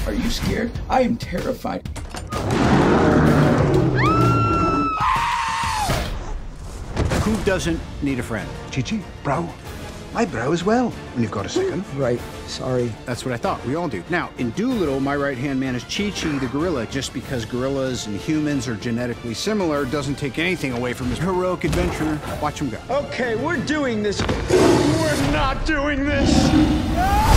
Are you scared? I am terrified. Who doesn't need a friend? Chee-Chee, brow. My brow as well, when you've got a second. Right, sorry. That's what I thought. We all do. Now, in Dolittle, my right-hand man is Chee-Chee the gorilla. Just because gorillas and humans are genetically similar doesn't take anything away from his heroic adventure. Watch him go. Okay, we're doing this. We're not doing this.